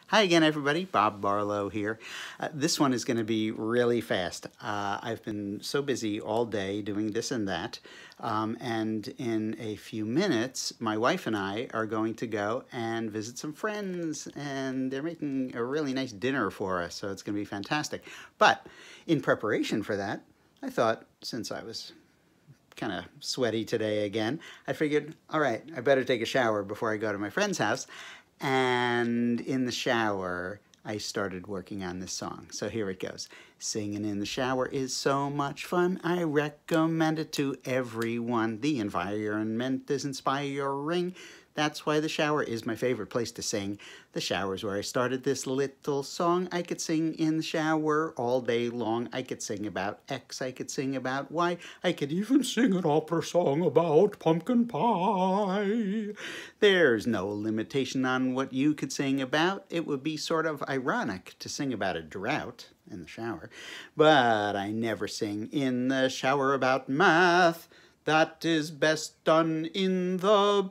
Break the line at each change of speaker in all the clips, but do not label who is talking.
Hi again, everybody. Bob Barlow here. This one is going to be really fast. I've been so busy all day doing this and that, and in a few minutes, my wife and I are going to go and visit some friends, and they're making a really nice dinner for us, so it's going to be fantastic. But in preparation for that, I thought, since I was kind of sweaty today again, I figured, all right, I better take a shower before I go to my friend's house. And in the shower, I started working on this song. So here it goes. Singing in the shower is so much fun. I recommend it to everyone. The environment is inspiring. That's why the shower is my favorite place to sing. The shower is where I started this little song. I could sing in the shower all day long. I could sing about X. I could sing about Y. I could even sing an opera song about pumpkin pie. There's no limitation on what you could sing about. It would be sort of ironic to sing about a drought in the shower. But I never sing in the shower about math. That is best done in the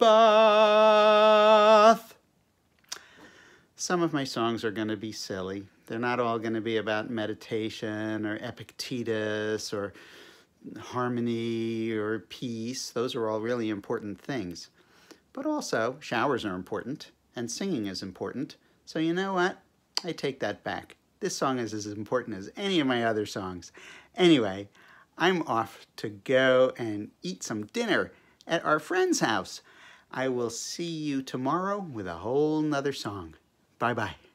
bath. Some of my songs are going to be silly. They're not all going to be about meditation or Epictetus or harmony or peace. Those are all really important things. But also, showers are important and singing is important. So you know what? I take that back. This song is as important as any of my other songs. Anyway, I'm off to go and eat some dinner at our friend's house. I will see you tomorrow with a whole nother song. Bye-bye.